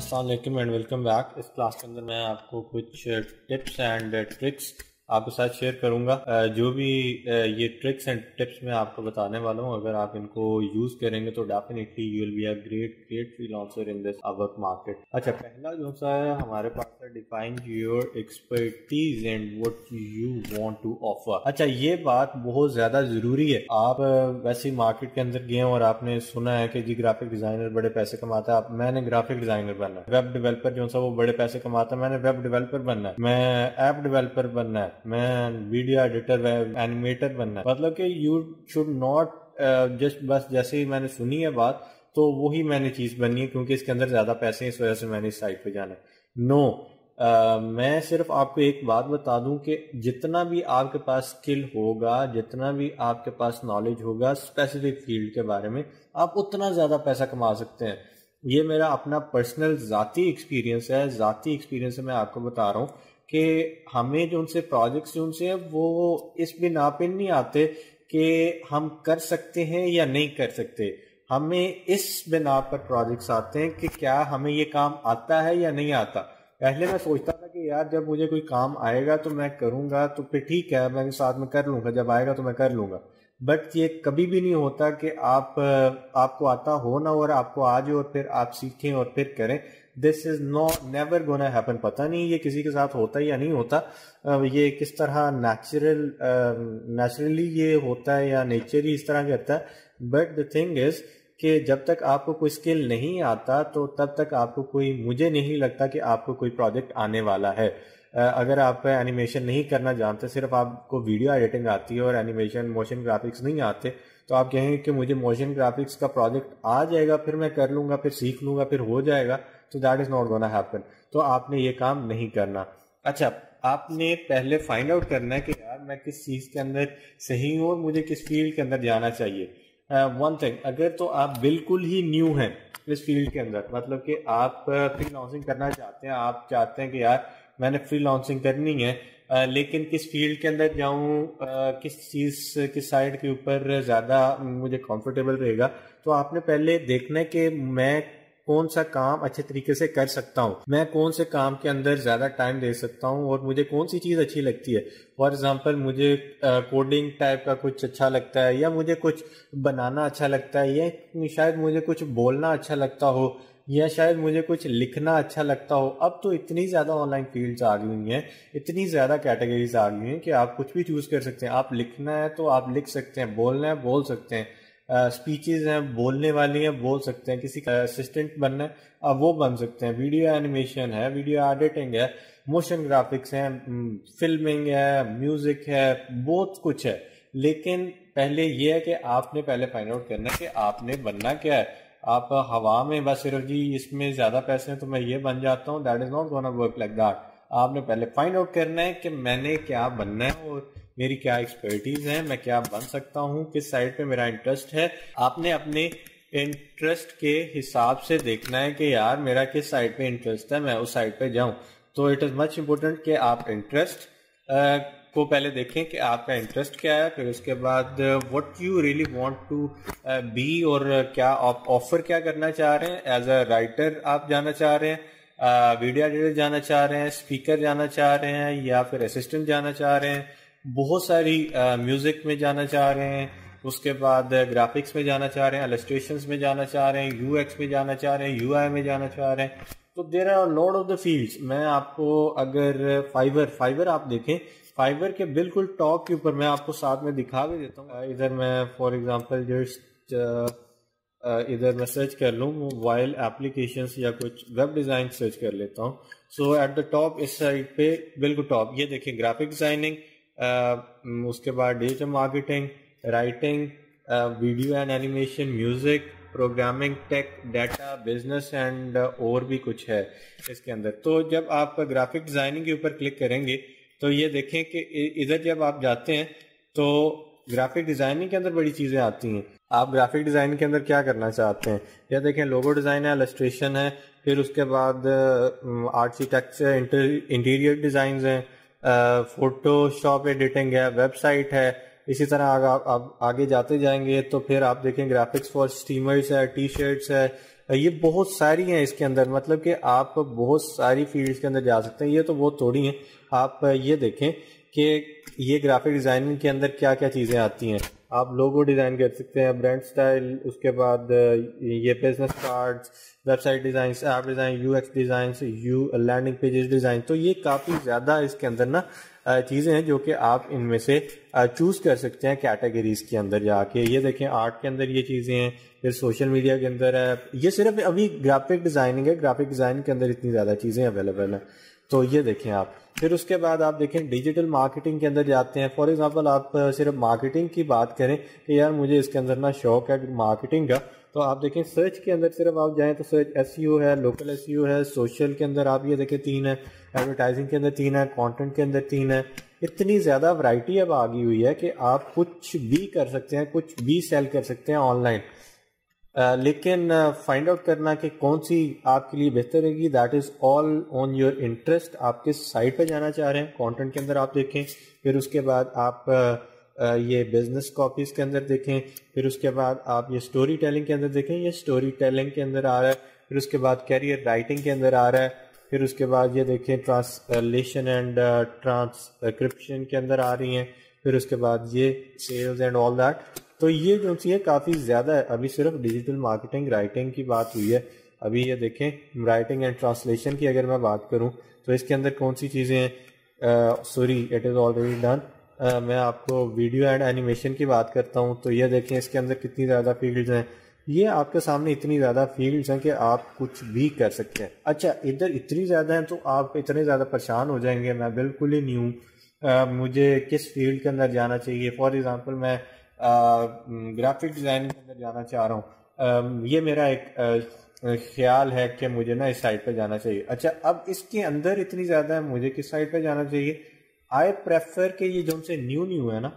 السلام علیکم and welcome back. اس کلاس کے اندر میں آپ کو کچھ ٹپس اینڈ ٹرکس آپ کے ساتھ شیئر کروں گا. جو بھی یہ ٹرکس اینڈ ٹپس میں آپ کو بتانے والا ہوں, اگر آپ ان کو یوز کریں گے تو definitely you will be a great freelancer in this work market. اچھا, پہلا جو سا ہے ہمارے پاس ہے define your expertise and what you want to offer. اچھا, یہ بات بہت زیادہ ضروری ہے. آپ ویسے مارکیٹ کے اندر گئے اور آپ نے سنا ہے کہ جی گرافک ڈیزائنر بڑے پیسے کماتا ہے, میں نے گرافک ڈیزائنر بننا ہے. ویب ڈیولپر جو سا وہ بڑے پیسے کماتا ہے, میں نے ویب ڈیولپر بننا ہے. میں ایپ ڈیولپر بننا ہے, میں ویڈیو ایڈیٹر اینیمیٹر بننا ہے. مطلب کہ یو شوڈ ناٹ جسٹ بس جیسے ہی میں نے سنی ہے بات تو وہی میں نے چیز بننی ہے کیونکہ اس کے اندر زیادہ پیسے ہیں اس وجہ سے میں نے اس سائٹ پہ جانا ہے. نو, میں صرف آپ کو ایک بات بتا دوں کہ جتنا بھی آپ کے پاس اسکل ہوگا, جتنا بھی آپ کے پاس نالج ہوگا اسپیسیفک فیلڈ کے بارے میں, آپ اتنا زیادہ پیسہ کما سکتے ہیں. یہ میرا اپنا پرسنل ذاتی ایکسپیرینس ہے. ذاتی ایکسپیرینس سے میں آپ کو بتا رہا ہوں کہ ہمیں جو ان سے پروجیکٹس جو ان سے وہ اس بنا پہ نہیں آتے کہ ہم کر سکتے ہیں یا نہیں کر سکتے. ہمیں اس بنا پر پروجیکٹس آتے ہیں کہ کیا ہمیں یہ کام آتا ہے یا نہیں آتا. پہلے میں سوچتا تھا کہ یار جب مجھے کوئی کام آئے گا تو میں کروں گا, تو پھر ٹھیک ہے میں ساتھ میں کر لوں گا, جب آئے گا تو میں کر لوں گا. بٹ یہ کبھی بھی نہیں ہوتا کہ آپ کو آتا ہو نہ اور آپ کو آ جائے اور پھر آپ سیکھیں اور پھر کریں. This is never gonna happen. پتہ نہیں یہ کسی کے ساتھ ہوتا ہے یا نہیں ہوتا, یہ کس طرح نیچرلی یہ ہوتا ہے یا نیچر ہی اس طرح کرتا ہے. بٹ دا تھنگ از کہ جب تک آپ کو کوئی اسکل نہیں آتا تو تب تک آپ کو مجھے نہیں لگتا کہ آپ کو کوئی پروجیکٹ آنے والا ہے. اگر آپ اینیمیشن نہیں کرنا جانتے, صرف آپ کو ویڈیو ایڈیٹنگ آتی ہے اور اینیمیشن موشن گرافکس نہیں آتے, تو آپ کہیں گے کہ مجھے موشن گرافکس کا پروجیکٹ آ جائے گا, پھر میں کر لوں گا, پھر سیکھ لوں گا, پھر ہو جائے گا. تو that is not gonna happen. تو آپ نے یہ کام نہیں کرنا. اچھا, آپ نے پہلے فائنڈ آؤٹ کرنا ہے کہ یار میں کس چیز کے اندر صحیح ہوں اور مجھے کس فیلڈ کے اندر جانا چاہیے. ون تھنگ, اگر تو آپ بالکل ہی نیو ہیں اس فیلڈ کے اندر, مطلب کہ آپ فری لانسنگ کرنا چاہتے ہیں, آپ چاہتے ہیں کہ یار میں نے فری لانسنگ کرنی ہے, لیکن کس فیلڈ کے اندر جاؤں, کس سائڈ کے اوپر زیادہ مجھے کمفرٹیبل رہے گا, تو آپ نے پہلے دیکھنا ہے کہ میں کون سا کام اچھے طریقے سے کر سکتا ہوں, میں کون سے کام کے اندر زیادہ ٹائم دے سکتا ہوں اور مجھے کون سی چیز اچھی لگتی ہے. فار ایگزامپل مجھے کوڈنگ ٹائپ کا کچھ اچھا لگتا ہے, یا مجھے کچھ بنانا اچھا لگتا ہے, یا شاید مجھے کچھ بولنا اچھا لگتا ہو, یا شاید مجھے کچھ لکھنا اچھا لگتا ہو. اب تو اتنی زیادہ آن لائن فیلڈز آ گئی ہوئی ہیں, اتنی زیادہ کیٹیگریز آ گئی ہیں کہ آپ کچھ بھی چوز کر سکتے ہیں. آپ لکھنا ہے تو آپ لکھ سکتے ہیں, بولنا ہے بول سکتے ہیں, اسپیچز ہیں بولنے والی ہیں بول سکتے ہیں, کسی کا اسسٹنٹ بننا ہے اب وہ بن سکتے ہیں, ویڈیو اینیمیشن ہے, ویڈیو ایڈیٹنگ ہے, موشن گرافکس ہیں, فلمنگ ہے, میوزک ہے, بہت کچھ ہے. لیکن پہلے یہ ہے کہ آپ نے پہلے فائنڈ آؤٹ کرنا ہے کہ آپ نے بننا کیا ہے. آپ ہوا میں بس صرف جی اس میں زیادہ پیسے ہیں تو میں یہ بن جاتا ہوں, that is not gonna work like that. آپ نے پہلے فائنڈ آؤٹ کرنا ہے کہ میں نے کیا بننا ہے اور میری کیا ایکسپرٹیز ہے, میں کیا بن سکتا ہوں, کس سائڈ پہ میرا انٹرسٹ ہے. آپ نے اپنے انٹرسٹ کے حساب سے دیکھنا ہے کہ یار میرا کس سائڈ پہ انٹرسٹ ہے, میں اس سائڈ پہ جاؤں. تو اٹ از مچ امپورٹنٹ کہ آپ انٹرسٹ کو پہلے دیکھیں کہ آپ کا انٹرسٹ کیا ہے, پھر اس کے بعد what you really want to be, اور کیا آپ آفر کیا کرنا چاہ رہے ہیں. ایز اے رائٹر آپ جانا چاہ رہے ہیں, ویڈیو ایڈیٹر جانا چاہ رہے ہیں, اسپیکر جانا چاہ رہے ہیں, یا پھر اسسٹنٹ جانا چاہ رہے ہیں, بہت ساری میوزک میں جانا چاہ رہے ہیں, اس کے بعد گرافکس میں جانا چاہ رہے ہیں, السٹریشنز میں جانا چاہ رہے ہیں, یو ایکس میں جانا چاہ رہے ہیں, یو آئی میں جانا چاہ رہے ہیں. تو there are lot of the fields. میں آپ کو اگر فائیور آپ دیکھیں, فائیور کے بالکل ٹاپ کے اوپر میں آپ کو ساتھ میں دکھا بھی دیتا ہوں. ادھر میں فار ایگزامپل جسٹ ادھر میں سرچ کر لوں موبائل اپلیکیشنس یا کچھ ویب ڈیزائن سرچ کر لیتا ہوں. سو ایٹ دا ٹاپ اس سائڈ پہ بالکل ٹاپ یہ دیکھیں, گرافک ڈیزائننگ, اس کے بعد digital marketing, writing, video and animation, music, programming, tech, data, business and اور بھی کچھ ہے اس کے اندر. تو جب آپ گرافک ڈیزائننگ کے اوپر کلک کریں گے تو یہ دیکھیں کہ ادھر جب آپ جاتے ہیں تو گرافک ڈیزائننگ کے اندر بڑی چیزیں آتی ہیں. آپ گرافک ڈیزائننگ کے اندر کیا کرنا چاہتے ہیں, یا دیکھیں لوگو ڈیزائن ہے, السٹریشن ہے, پھر اس کے بعد آرکیٹیکچر, انٹیریئر ڈیزائنز ہیں, فوٹو شاپ ایڈیٹنگ ہے, ویب سائٹ ہے. اسی طرح آپ آگے جاتے جائیں گے تو پھر آپ دیکھیں گرافکس فار اسٹریمرز ہے, ٹی شرٹس ہے, یہ بہت ساری ہیں اس کے اندر، مطلب کہ آپ بہت ساری فیلڈز کے اندر جا سکتے ہیں. یہ تو بہت تھوڑی ہیں. آپ یہ دیکھیں کہ یہ گرافک ڈیزائننگ کے اندر کیا کیا چیزیں آتی ہیں. آپ لوگو ڈیزائن کر سکتے ہیں، برانڈ سٹائل، اس کے بعد یہ business cards, website designs, app design, U X designs, landing pages design. تو یہ کافی زیادہ اس کے اندر نا چیزیں ہیں جو کہ آپ ان میں سے چوز کر سکتے ہیں کیٹیگریز کے اندر جا کے. یہ دیکھیں آرٹ کے اندر یہ چیزیں ہیں، پھر سوشل میڈیا کے اندر ہے. یہ صرف ابھی گرافک ڈیزائننگ ہے، گرافک ڈیزائن کے اندر اتنی زیادہ چیزیں اویلیبل ہیں. تو یہ دیکھیں آپ. پھر اس کے بعد آپ دیکھیں ڈیجیٹل مارکیٹنگ کے اندر جاتے ہیں. فار ایگزامپل آپ صرف مارکیٹنگ کی بات کریں کہ یار مجھے اس کے اندر نا شوق ہے مارکیٹنگ کا، تو آپ دیکھیں سرچ کے اندر صرف آپ جائیں تو سرچ ایس ای او ہے، لوکل ایس ای او ہے. سوشل کے اندر آپ یہ دیکھیں 3 ہے، ایڈورٹائزنگ کے اندر 3 ہے، کانٹینٹ کے اندر 3 ہے. اتنی زیادہ ورائٹی اب آگی ہوئی ہے کہ آپ کچھ بھی کر سکتے ہیں، کچھ بھی سیل کر سکتے ہیں آن لائن. لیکن فائنڈ آؤٹ کرنا کہ کون سی آپ کے لیے بہتر رہے گی، that is all on your interest. آپ کس سائٹ پہ جانا چاہ رہے ہیں. کانٹینٹ کے اندر آپ دیکھیں، پھر اس کے بعد آپ یہ بزنس کاپیز کے اندر دیکھیں، پھر اس کے بعد آپ یہ سٹوری ٹیلنگ کے اندر دیکھیں، یہ سٹوری ٹیلنگ کے اندر آ رہا ہے. پھر اس کے بعد کیریئر رائٹنگ کے اندر آ رہا ہے. پھر اس کے بعد یہ دیکھیں ٹرانسلیشن اینڈ ٹرانسکرپشن کے اندر آ رہی ہیں. پھر اس کے بعد یہ سیلز اینڈ آل دیٹ. تو یہ جو سی ہے کافی زیادہ ہے. ابھی صرف ڈیجیٹل مارکیٹنگ رائٹنگ کی بات ہوئی ہے. ابھی یہ دیکھیں رائٹنگ اینڈ ٹرانسلیشن کی اگر میں بات کروں تو اس کے اندر کون سی چیزیں ہیں. Sorry it is already done. میں آپ کو ویڈیو اینڈ اینیمیشن کی بات کرتا ہوں. تو یہ دیکھیں اس کے اندر کتنی زیادہ فیلڈز ہیں. یہ آپ کے سامنے اتنی زیادہ فیلڈز ہیں کہ آپ کچھ بھی کر سکتے ہیں. اچھا ادھر اتنی زیادہ ہیں تو آپ اتنے زیادہ پریشان ہو جائیں گے. میں بالکل ہی نہیں ہوں، مجھے کس فیلڈ کے اندر جانا چاہیے. فار ایگزامپل میں گرافک ڈیزائن کے اندر جانا چاہ رہا ہوں. یہ میرا ایک خیال ہے کہ مجھے نا اس سائٹ پہ جانا چاہیے. اچھا اب اس کے اندر اتنی زیادہ ہے، مجھے کس سائٹ پہ جانا چاہیے. آئی پریفر کہ یہ جو ان سے نیو ہے نا،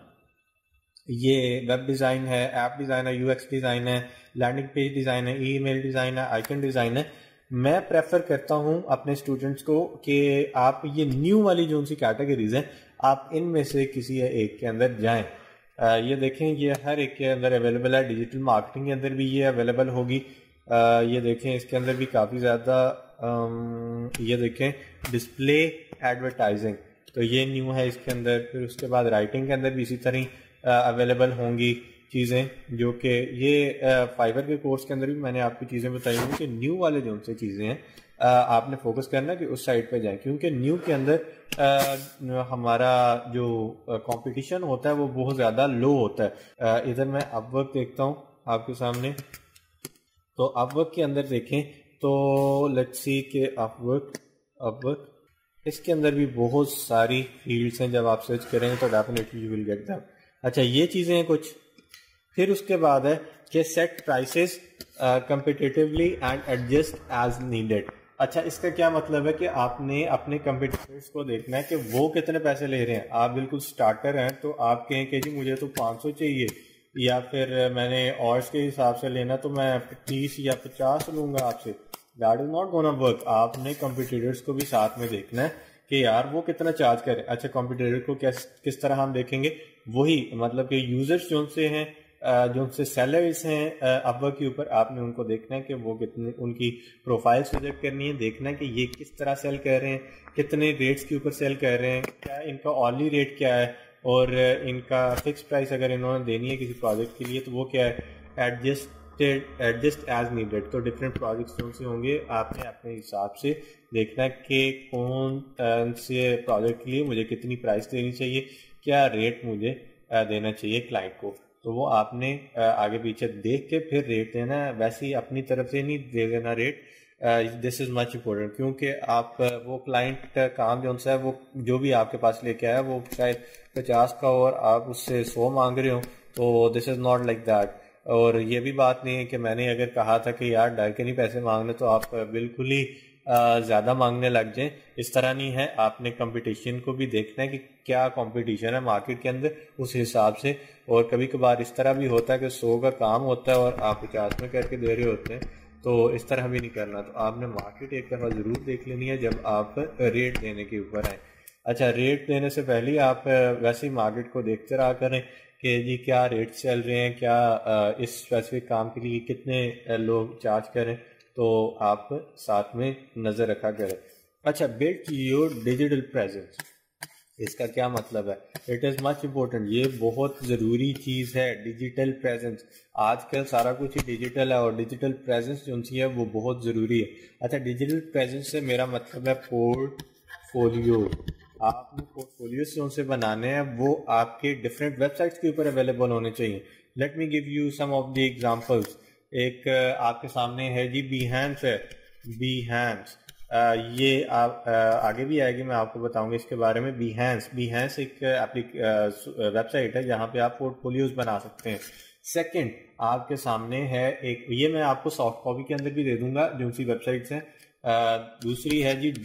یہ ویب ڈیزائن ہے، ایپ ڈیزائن ہے، یو ایکس ڈیزائن ہے، لینڈنگ پیج ڈیزائن ہے، ای میل ڈیزائن ہے، آئیکن ڈیزائن ہے. میں پریفر کرتا ہوں اپنے اسٹوڈنٹس کو کہ آپ یہ نیو والی جو ان سی کیٹیگریز ہیں آپ ان میں سے کسی ایک کے اندر جائیں. یہ دیکھیں یہ ہر ایک کے اندر اویلیبل ہے. ڈیجیٹل مارکیٹنگ کے اندر بھی یہ اویلیبل ہوگی. یہ دیکھیں اس کے اندر بھی کافی زیادہ یہ دیکھیں ڈسپلے ایڈورٹائزنگ، تو یہ نیو ہے اس کے اندر. پھر اس کے بعد رائٹنگ کے اندر بھی اسی طرح اویلیبل ہوں گی چیزیں، جو کہ یہ فائبر کے کورس کے اندر بھی میں نے آپ کو چیزیں بتائی ہوں کہ نیو والے جو ان سے چیزیں ہیں آپ نے فوکس کرنا کہ اس سائٹ پہ جائیں، کیونکہ نیو کے اندر ہمارا جو کمپٹیشن ہوتا ہے وہ بہت زیادہ لو ہوتا ہے. ادھر میں اپ ورک دیکھتا ہوں آپ کے سامنے. تو اپ ورک کے اندر دیکھیں تو لیٹس سی کہ اپ ورک اس کے اندر بھی بہت ساری فیلڈز ہیں. جب آپ سرچ کریں گے تو definitely you will get them. اچھا یہ چیزیں ہیں کچھ. پھر اس کے بعد ہے کہ set prices competitively and adjust as needed. اچھا اس کا کیا مطلب ہے کہ آپ نے اپنے کمپیٹیٹرز کو دیکھنا ہے کہ وہ کتنے پیسے لے رہے ہیں. آپ بالکل سٹارٹر ہیں تو آپ کہیں کہ جی مجھے تو 500 چاہیے، یا پھر میں نے آرس کے حساب سے لینا تو میں 30 یا 50 لوں گا آپ سے. That is not gonna work. آپ نے کمپیٹیٹرز کو بھی ساتھ میں دیکھنا ہے کہ یار وہ کتنا چارج کریں. اچھا کمپیٹیٹر کو کس طرح ہم دیکھیں گے، وہی مطلب کہ یوزرز جو ان سے ہیں، جو ان سے سیلرز ہیں اپ کے اوپر، آپ نے ان کو دیکھنا ہے کہ وہ کتنے، ان کی پروفائلز وزٹ کرنی ہے، دیکھنا ہے کہ یہ کس طرح سیل کر رہے ہیں، کتنے ریٹس کے اوپر سیل کر رہے ہیں، کیا ان کا آرلی ریٹ کیا ہے، اور ان کا فکس پرائس اگر انہوں نے دینی ہے کسی پروجیکٹ کے لیے تو وہ کیا ہے. Adjust as needed. تو ڈفرینٹ پروجیکٹس کون سے ہوں گے آپ نے اپنے حساب سے دیکھنا ہے کہ کون سے پروجیکٹ کے لیے مجھے کتنی پرائس دینی چاہیے، کیا ریٹ مجھے دینا چاہیے کلائنٹ کو. تو وہ آپ نے آگے پیچھے دیکھ کے پھر ریٹ دینا ہے. ویسے ہی اپنی طرف سے نہیں دے دینا ریٹ. دس از مچ امپورٹنٹ، کیونکہ آپ وہ کلائنٹ کام جو ان سے ہے وہ جو بھی آپ کے پاس لے کے آیا وہ شاید 50 کا اور آپ اس سے 100 مانگ رہے ہوں، تو this is not like that. اور یہ بھی بات نہیں ہے کہ میں نے اگر کہا تھا کہ یار ڈر کے نہیں پیسے مانگنے تو آپ بالکل ہی زیادہ مانگنے لگ جائیں. اس طرح نہیں ہے. آپ نے کمپٹیشن کو بھی دیکھنا ہے کہ کیا کمپٹیشن ہے مارکیٹ کے اندر، اس حساب سے. اور کبھی کبھار اس طرح بھی ہوتا ہے کہ 100 کا کام ہوتا ہے اور آپ 50 میں کر کے دے رہے ہوتے ہیں، تو اس طرح بھی نہیں کرنا. تو آپ نے مارکیٹ ایک دفعہ ضرور دیکھ لینی ہے جب آپ ریٹ دینے کے اوپر آئیں. اچھا ریٹ دینے سے پہلے آپ ویسے ہی مارکیٹ کو دیکھتے رہا کریں کہ جی کیا ریٹ چل رہے ہیں، کیا اس اسپیسیفک کام کے لیے کتنے لوگ چارج کریں. تو آپ ساتھ میں نظر رکھا کریں. اچھا, بلڈ یور ڈیجیٹل پریزنس, اس کا کیا مطلب ہے؟ اٹ از مچ امپورٹنٹ, یہ بہت ضروری چیز ہے. ڈیجیٹل پریزنس, آج کل سارا کچھ ہی ڈیجیٹل ہے اور ڈیجیٹل پریزنس جو ہے وہ بہت ضروری ہے. اچھا, ڈیجیٹل پریزنس سے میرا مطلب ہے پورٹ فولیو. آپ نے پورٹ فولیوز جو سے بنانے ہیں وہ آپ کے ڈفرینٹ ویب سائٹس کے اوپر اویلیبل ہونے چاہیے. Let me give you some of the examples. ایک آپ کے سامنے ہے جی بیہینس ہے. بیہینس یہ آپ آگے بھی آئے گی, میں آپ کو بتاؤں گا اس کے بارے میں. بیہینس ایک ویب سائٹ ہے جہاں پہ آپ پورٹ فولیوز بنا سکتے ہیں. سیکنڈ, آپ کے سامنے ہے ایک, یہ میں آپ کو سافٹ کاپی کے اندر بھی دے دوں گا جو سی ویب سائٹس ہیں. دوسری ہے جی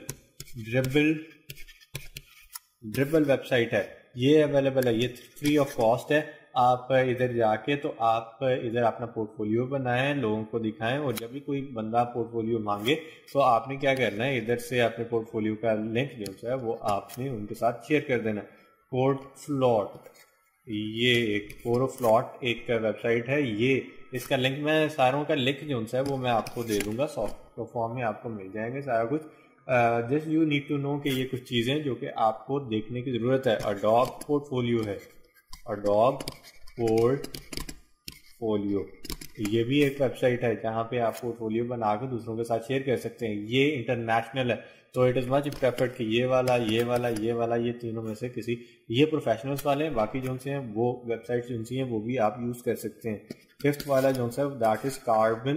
ڈربل ویب سائٹ ہے, یہ اویلیبل ہے, یہ فری آف کاسٹ ہے. آپ ادھر جا کے تو آپ ادھر اپنا پورٹ فولیو بنائیں, لوگوں کو دکھائیں, اور جب بھی کوئی بندہ پورٹ فولیو مانگے تو آپ نے کیا کرنا ہے, ادھر سے اپنے پورٹ فولیو کا لنک جو ہے وہ آپ نے ان کے ساتھ شیئر کر دینا. پورٹ فلوٹ, یہ ایک فلوٹ ایک ویب سائٹ ہے. یہ اس کا لنک, میں ساروں کا لنک جو ہے وہ میں آپ کو دے دوں گا, سافٹ فارم میں آپ کو مل جائیں گے سارا کچھ. Just you need to know کہ یہ کچھ چیزیں جو کہ آپ کو دیکھنے کی ضرورت ہے. اڈوب پورٹ فولیو ہے, اڈوب پورٹ فولیو, یہ بھی ایک ویب سائٹ ہے جہاں پہ آپ پورٹ فولیو بنا کے دوسروں کے ساتھ شیئر کر سکتے ہیں. یہ انٹرنیشنل ہے تو اٹ از مچ پریفرڈ کہ یہ والا یہ تینوں میں سے کسی, یہ پروفیشنلس والے ہیں, باقی جو سے ہیں وہ ویب سائٹس جو سی ہیں وہ بھی آپ یوز کر سکتے ہیں. ففتھ والا جو ہے دیٹ از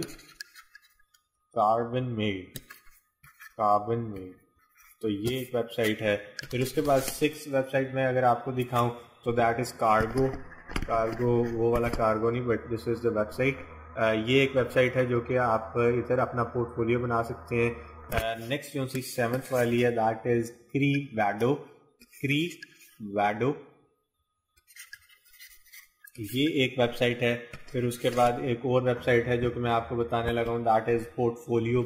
کاربن میڈ, تو یہ ایک ویب سائٹ ہے. پھر اس کے بعد 6 ویب سائٹ میں اگر آپ کو دکھاؤں تو دیٹ از کارگو, وہ والا کارگو نہیں but this is the website. یہ ایک ویب سائٹ ہے جو کہ آپ ادھر اپنا پورٹ فولیو بنا سکتے ہیں. نیکسٹ جو سی 7th والی ہے دیٹ از کری ویڈو, یہ ایک ویب سائٹ ہے. پھر اس کے بعد ایک اور ویب سائٹ ہے جو کہ میں آپ کو بتانے لگا ہوں, that is portfolio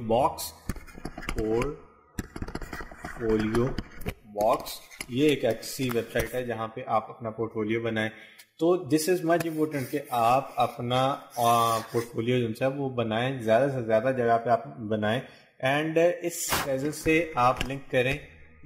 box. یہ ایک ایسی ویب سائٹ ہے جہاں پہ آپ اپنا پورٹ فولیو بنائیں. تو دس از مچ امپورٹنٹ کہ آپ اپنا پورٹ فولیو جو ہے وہ بنائیں, زیادہ سے زیادہ جگہ پہ آپ بنائیں. اینڈ اس وجہ سے آپ لنک کریں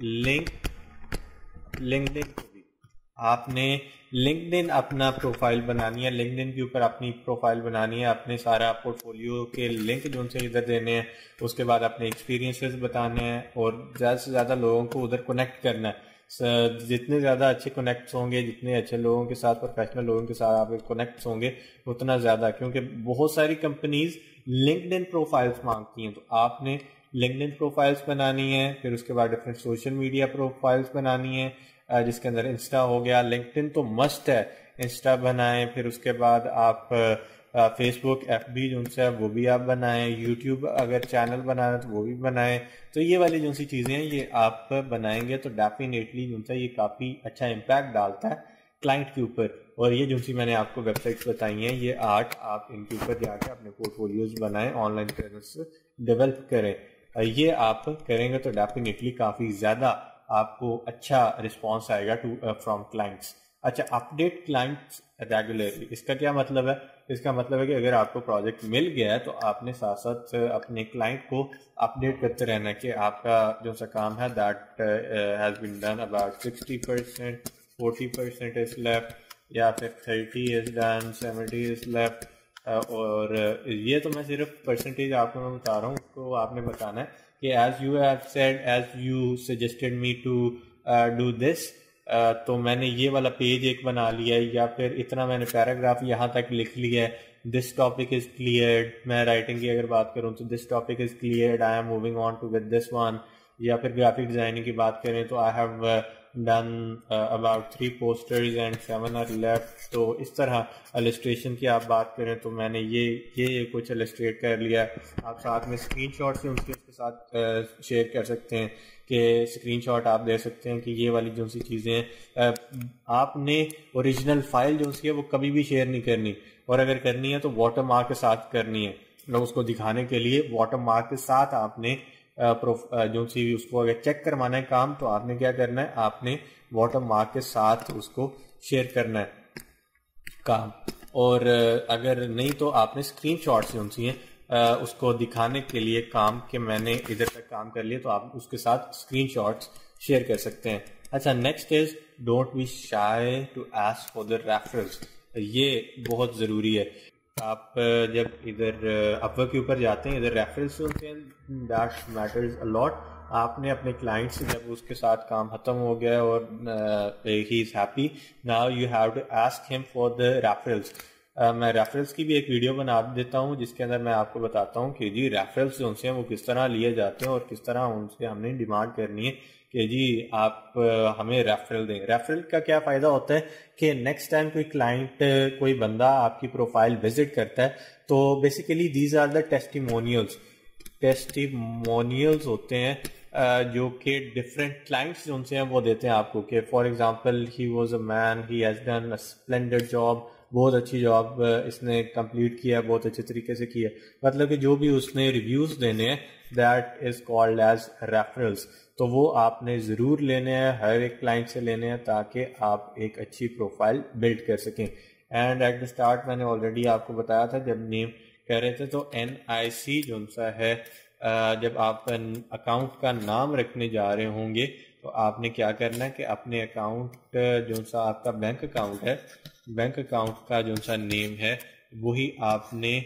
لنکڈ ان کو بھی. آپ نے لنکڈ ان اپنا پروفائل بنانی ہے, لنکڈ ان کے اوپر اپنی پروفائل بنانی ہے, اپنے سارا پورٹ فولیو کے لنک جو ان سے ادھر دینے ہیں. اس کے بعد اپنے ایکسپیرینسز بتانے ہیں اور زیادہ سے زیادہ لوگوں کو ادھر کنیکٹ کرنا ہے. جتنے زیادہ اچھے کنیکٹس ہوں گے, جتنے اچھے لوگوں کے ساتھ, پروفیشنل لوگوں کے ساتھ آپ کے کنیکٹس ہوں گے اتنا زیادہ, کیونکہ بہت ساری کمپنیز لنکڈ ان پروفائلس مانگتی ہیں. تو آپ نے لنکڈ ان پروفائلس بنانی ہے. پھر اس کے بعد ڈفرینٹ سوشل میڈیا پروفائلس بنانی ہے جس کے اندر انسٹا ہو گیا. لنکڈ ان تو مسٹ ہے, انسٹا بنائیں. پھر اس کے بعد آپ فیس بک, ایف بی جو ہے وہ بھی آپ بنائیں. یوٹیوب اگر چینل بنانا تو وہ بھی بنائیں. تو یہ والی جو سی چیزیں ہیں یہ آپ بنائیں گے تو ڈیفینیٹلی جو ہے یہ کافی اچھا امپیکٹ ڈالتا ہے کلائنٹ کے اوپر. اور یہ جو سی میں نے آپ کو ویب سائٹس بتائی ہیں, یہ 8 آپ ان کے اوپر جا کے اپنے پورٹ فولیوز بنائیں, آن لائن پریزنس ڈیولپ کریں. یہ آپ کریں گے تو ڈیفینیٹلی کافی زیادہ آپ کو اچھا رسپانس آئے گا فرام کلائنٹس. اچھا, اپڈیٹ کلائنٹس ریگولرلی, اس کا کیا مطلب ہے؟ اس کا مطلب ہے کہ اگر آپ کو پروجیکٹ مل گیا ہے تو آپ نے ساتھ ساتھ اپنے کلائنٹ کو اپڈیٹ کرتے رہنا ہے کہ آپ کا جو سا کام ہے that has been done about 60%, 40% is left, یا پھر 30 از ڈن, 70 از لیفٹ. اور یہ تو میں صرف پرسنٹیج آپ کو میں بتا رہا ہوں, اس کو آپ نے بتانا ہے کہ as you have said, as you suggested me to do this, تو میں نے یہ والا پیج ایک بنا لیا ہے, یا پھر اتنا میں نے پیراگراف یہاں تک لکھ لیا ہے. دس ٹاپک از کلیئرڈ, میں رائٹنگ کی اگر بات کروں تو this topic is cleared, I am moving on to with this one. یا پھر گرافک ڈیزائننگ کی بات کریں تو I have done about 3 posters and 7 are left. تو اس طرح السٹریشن کی آپ بات کریں تو میں نے یہ کچھ السٹریٹ کر لیا. آپ ساتھ میں اسکرین شاٹس ہیں اس کے ساتھ شیئر کر سکتے ہیں کہ اسکرین شاٹ آپ دے سکتے ہیں کہ یہ والی جو سی چیزیں ہیں. آپ نے اوریجنل فائل جو سی ہے وہ کبھی بھی شیئر نہیں کرنی, اور اگر کرنی ہے تو واٹر مارک کے ساتھ کرنی ہے. لوگ اس کو دکھانے کے لیے واٹر مارک کے ساتھ آپ نے جو سی اس کو اگر چیک کروانا ہے کام تو آپ نے کیا کرنا ہے, آپ نے واٹر مارک کے ساتھ اس کو شیئر کرنا ہے کام. اور اگر نہیں تو آپ نے اسکرین شاٹس جو سی ہیں اس کو دکھانے کے لیے کام کہ میں نے ادھر تک کام کر لیا, تو آپ اس کے ساتھ اسکرین شاٹس شیئر کر سکتے ہیں. اچھا, next is don't be shy to ask for the reference. یہ بہت ضروری ہے. آپ جب ادھر اپورک کے اوپر جاتے ہیں, ادھر ریفرنس ہوتے ہیں, دیٹ میٹرز اے لاٹ. آپ نے اپنے کلائنٹ سے جب اس کے ساتھ کام ختم ہو گیا اور he is happy, now you have to ask ہم فار دا ریفرنس. میں ریفرنس کی بھی ایک ویڈیو بنا دیتا ہوں جس کے اندر میں آپ کو بتاتا ہوں کہ جی ریفرنس جو ان سے وہ کس طرح لیے جاتے ہیں اور کس طرح ان سے ہم نے ڈیمانڈ کرنی ہے کہ جی آپ ہمیں ریفرل دیں. ریفرل کا کیا فائدہ ہوتا ہے کہ نیکسٹ ٹائم کوئی کلائنٹ, کوئی بندہ آپ کی پروفائل وزٹ کرتا ہے تو basically these are the testimonials. Testimonials ہوتے ہیں جو کہ ڈفرینٹ کلائنٹس جو ان سے ہیں وہ دیتے ہیں آپ کو کہ for example he was a man, he has done a splendid job, بہت اچھی جاب اس نے کمپلیٹ کیا, بہت اچھے طریقے سے کیا. مطلب کہ جو بھی اس نے ریویوز دینے ہیں that is called as referrals. تو وہ آپ نے ضرور لینے ہیں, ہر ایک کلائنٹ سے لینے ہیں تاکہ آپ ایک اچھی پروفائل بلڈ کر سکیں. اینڈ ایٹ دا اسٹارٹ میں نے آلریڈی آپ کو بتایا تھا جب نیم کہہ رہے تھے تو NIC جو سا ہے, جب آپ اکاؤنٹ کا نام رکھنے جا رہے ہوں گے تو آپ نے کیا کرنا ہے کہ اپنے اکاؤنٹ جو سا آپ کا بینک اکاؤنٹ ہے, بینک اکاؤنٹ کا جو سا نیم ہے وہی آپ نے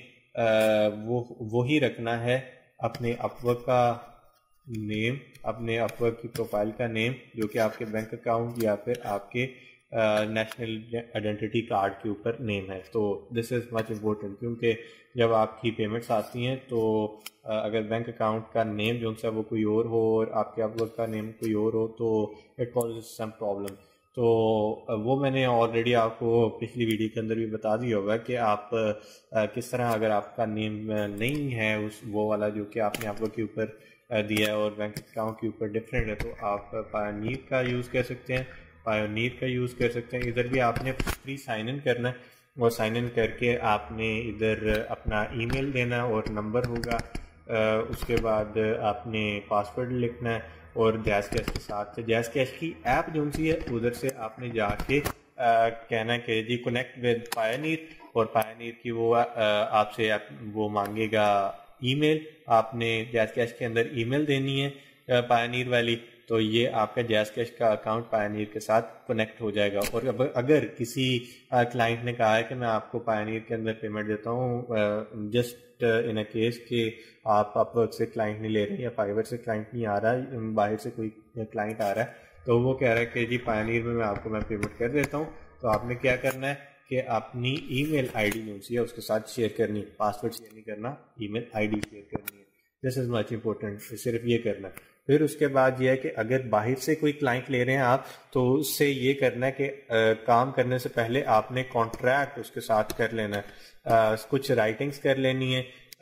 وہی رکھنا ہے. اپنے اپورک کا نیم, اپنے اپورک کی پروفائل کا نیم جو کہ آپ کے بینک اکاؤنٹ یا پھر آپ کے نیشنل آئیڈینٹی کارڈ کے اوپر نیم ہے. تو دس از مچ امپورٹنٹ کیونکہ جب آپ کی پیمنٹس آتی ہیں تو اگر بینک اکاؤنٹ کا نیم جو سا وہ کوئی اور ہو اور آپ کے اپورک کا نیم کوئی اور ہو تو اٹ کازز سم پرابلم. تو وہ میں نے آلریڈی آپ کو پچھلی ویڈیو کے اندر بھی بتا دیا ہوگا کہ آپ کس طرح, اگر آپ کا نیم نہیں ہے وہ والا جو کہ آپ نے اپورک کے اوپر دیا ہے اور بینک اکاؤنٹ کے اوپر ڈفرینٹ ہے, تو آپ پائونیر کا یوز کر سکتے ہیں, پائونیر کا یوز کر سکتے ہیں. ادھر بھی آپ نے فری سائن ان کرنا ہے اور سائن ان کر کے آپ نے ادھر اپنا ای میل دینا ہے اور نمبر ہوگا, اس کے بعد آپ نے پاسورڈ لکھنا ہے اور جیز کیش کے ساتھ جیز کیش کی ایپ جو سی ہے ادھر سے آپ نے جا کے کہنا کہ جی کنیکٹ ود پائونیر, اور پائونیر کی وہ آپ سے وہ مانگے گا ای میل. آپ نے جیز کیش کے اندر ای میل دینی ہے پائونیر والی, تو یہ آپ کا جیز کیش کا اکاؤنٹ پائونیر کے ساتھ کنیکٹ ہو جائے گا. اور اگر کسی کلائنٹ نے کہا ہے کہ میں آپ کو پائونیر کے اندر پیمنٹ دیتا ہوں جسٹ ان اے کیس کہ آپ اپورک سے کلائنٹ نہیں لے رہے ہیں یا فائیور سے کلائنٹ نہیں آ رہا ہے, باہر سے کوئی کلائنٹ آ رہا ہے, تو وہ کہہ رہا ہے کہ جی پائونیر میں آپ کو میں پیمنٹ کر دیتا ہوں, تو آپ نے کیا کرنا ہے کہ اپنی ای میل آئی ڈی جو سی ہے اس کے ساتھ شیئر کرنی, پاسورڈ شیئر نہیں کرنا, ای میل آئی ڈی شیئر کرنی ہے. دس از مچ امپورٹنٹ, صرف یہ کرنا ہے. پھر اس کے بعد یہ ہے کہ اگر باہر سے کوئی کلائنٹ لے رہے ہیں آپ تو اس سے یہ کرنا ہے کہ کام کرنے سے پہلے آپ نے کانٹریکٹ اس کے ساتھ کر لینا ہے, کچھ رائٹنگز کر لینی ہے.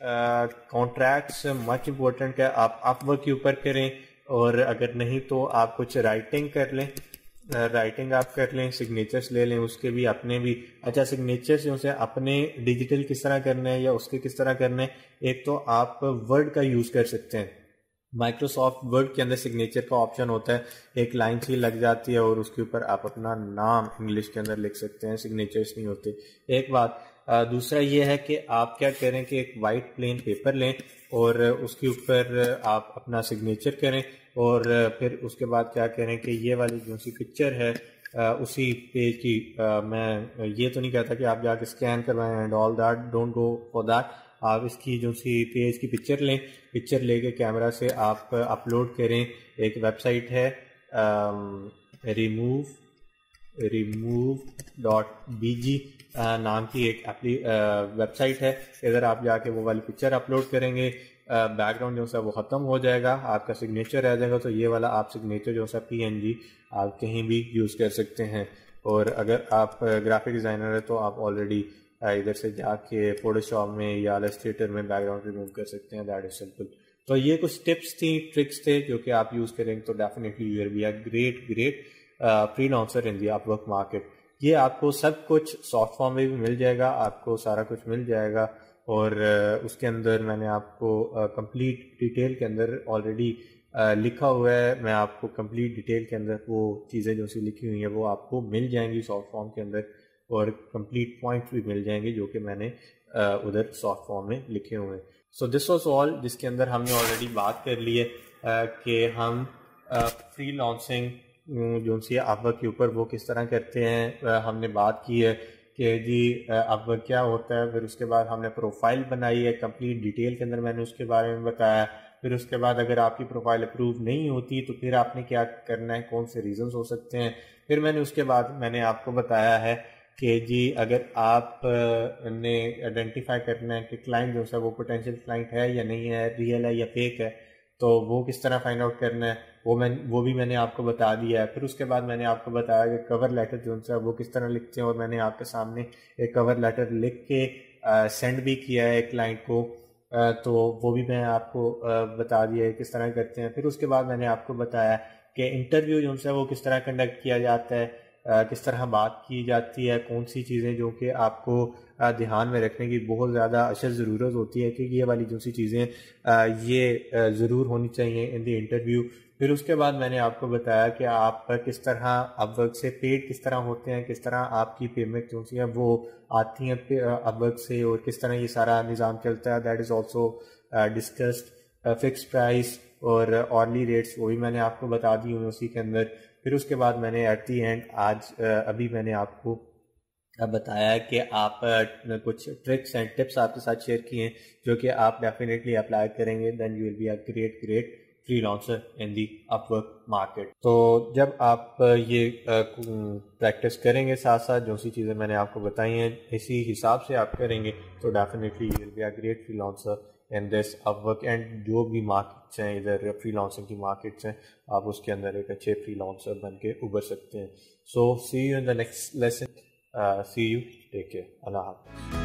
کانٹریکٹس مچ امپورٹنٹ ہے, آپ اپ ورک کے اوپر کریں, اور اگر نہیں تو آپ کچھ رائٹنگ کر لیں, رائٹنگ آپ کر لیں, سگنیچرس لے لیں اس کے بھی اپنے بھی. اچھا, سگنیچرس جو سے اپنے ڈیجیٹل کس طرح کرنا ہے یا اس کے کس طرح کرنا ہے, ایک تو آپ ورڈ کا یوز کر سکتے ہیں. مائکروسافٹ ورڈ کے اندر سگنیچر کا آپشن ہوتا ہے, ایک لائن سی لگ جاتی ہے اور اس کے اوپر آپ اپنا نام انگلش کے اندر لکھ سکتے ہیں, سگنیچرس نہیں ہوتے. ایک بات. دوسرا یہ ہے کہ آپ کیا کریں کہ ایک وائٹ پلین پیپر لیں اور اس کے اوپر آپ اپنا سگنیچر کریں, اور پھر اس کے بعد کیا کریں کہ یہ والی جو سی پکچر ہے اسی پیج کی, میں یہ تو نہیں کہتا کہ آپ جا کے اسکین کروائیں and all that, don't go for that. آپ اس کی جو سی پیج کی پکچر لیں, پکچر لے کے کیمرہ سے آپ اپلوڈ کریں. ایک ویب سائٹ ہے remove.bg نام کی ایک ویب سائٹ ہے, ادھر آپ جا کے وہ والی پکچر اپلوڈ کریں گے, بیک گراؤنڈ جو سا وہ ختم ہو جائے گا, آپ کا سگنیچر رہ جائے گا. تو یہ والا آپ سگنیچر جو سا PNG آپ کہیں بھی یوز کر سکتے ہیں. اور اگر آپ گرافک ڈیزائنر ہے تو آپ آلریڈی ادھر سے جا کے فوٹو شاپ میں یا السٹریٹر میں بیک گراؤنڈ ریموو کر سکتے ہیں. That is simple. تو یہ کچھ ٹپس تھیں, ٹرکس تھے جو کہ آپ یوز کریں تو definitely you will be a great freelancer in the Upwork market. یہ آپ کو سب کچھ سافٹ فارم میں بھی مل جائے گا, آپ کو سارا کچھ مل جائے گا, اور اس کے اندر میں نے آپ کو کمپلیٹ ڈیٹیل کے اندر آلریڈی لکھا ہوا ہے. میں آپ کو کمپلیٹ ڈیٹیل کے اندر وہ چیزیں جو سی لکھی ہوئی ہیں وہ آپ کو مل جائیں گی سافٹ فارم کے اندر, اور کمپلیٹ پوائنٹس بھی مل جائیں گے جو کہ میں نے ادھر سافٹ فارم میں لکھے ہوئے ہیں. سو دس واز آل، جس کے اندر ہم نے آلریڈی بات کر لی ہے کہ ہم فری لانسنگ جو سی اپ ورک کے اوپر وہ کس طرح کرتے ہیں. ہم نے بات کی ہے کہ جی اپ ورک کیا ہوتا ہے. پھر اس کے بعد ہم نے پروفائل بنائی ہے کمپلیٹ ڈیٹیل کے اندر، میں نے اس کے بارے میں بتایا. پھر اس کے بعد اگر آپ کی پروفائل اپروو نہیں ہوتی تو پھر آپ نے کیا کرنا ہے، کون سے ریزنز ہو سکتے ہیں. پھر میں نے اس کے بعد میں نے آپ کو بتایا ہے کہ جی اگر آپ نے آئیڈینٹیفائی کرنا ہے کہ کلائنٹ جو ہے وہ پوٹینشیل کلائنٹ ہے یا نہیں ہے، ریئل ہے یا فیک ہے، تو وہ کس طرح فائنڈ آؤٹ کرنا ہے، وہ بھی میں نے آپ کو بتا دیا ہے. پھر اس کے بعد میں نے آپ کو بتایا کہ کور لیٹر جو ہے وہ کس طرح لکھتے ہیں، اور میں نے آپ کے سامنے ایک کور لیٹر لکھ کے سینڈ بھی کیا ہے کلائنٹ کو، تو وہ بھی میں آپ کو بتا دیا ہے کس طرح کرتے ہیں. پھر اس کے بعد میں نے آپ کو بتایا کہ انٹرویو جو ہے وہ کس طرح کنڈکٹ کیا جاتا ہے، کس طرح بات کی جاتی ہے، کون سی چیزیں جو کہ آپ کو دھیان میں رکھنے کی بہت زیادہ اشد ضرورت ہوتی ہے کہ یہ والی جو سی چیزیں یہ ضرور ہونی چاہیے ان دی انٹرویو. پھر اس کے بعد میں نے آپ کو بتایا کہ آپ کس طرح اپ ورک سے پیڈ کس طرح ہوتے ہیں، کس طرح آپ کی پیمنٹ جو سی ہے وہ آتی ہیں اپ ورک سے، اور کس طرح یہ سارا نظام چلتا ہے. That is also discussed. Fix price اور آرلی ریٹس وہ بھی میں نے آپ کو بتا دی ہوں اسی کے اندر. پھر اس کے بعد میں نے ایٹ دی اینڈ ابھی میں نے آپ کو بتایا کہ آپ کچھ ٹرکس اینڈ ٹپس آپ کے ساتھ شیئر کیے ہیں جو کہ آپ ڈیفینیٹلی اپلائی کریں گے، then you will be a great freelancer in the Upwork market. تو جب آپ یہ پریکٹس کریں گے ساتھ ساتھ جو سی چیزیں میں نے آپ کو بتائی ہیں اسی حساب سے آپ کریں گے تو definitely you will be a great freelancer in this Upwork. And جو بھی مارکیٹس ہیں ادھر فری لانسنگ کی مارکیٹس ہیں، آپ اس کے اندر ایک اچھے فری لانسر بن کے ابھر سکتے ہیں. So see you in the next lesson. See you. Take care. Allah Hafiz.